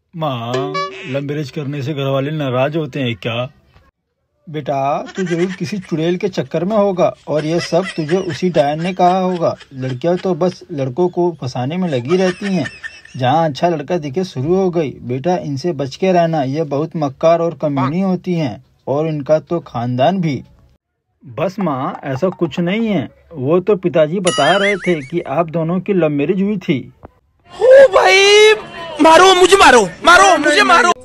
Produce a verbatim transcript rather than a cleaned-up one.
माँ, love marriage करने से घर वाले नाराज होते हैं क्या? बेटा, तू जरूर किसी चुड़ैल के चक्कर में होगा और ये सब तुझे उसी डायन ने कहा होगा। लड़कियां तो बस लड़कों को फंसाने में लगी रहती हैं। जहाँ अच्छा लड़का दिखे शुरू हो गई। बेटा, इनसे बच के रहना, ये बहुत मक्कार और कमीनी होती हैं और इनका तो खानदान भी। बस माँ, ऐसा कुछ नहीं है। वो तो पिताजी बता रहे थे कि आप दोनों की लव मैरिज हुई थी। ओ भाई, मारो मुझे, मारो मारो मुझे, मारो।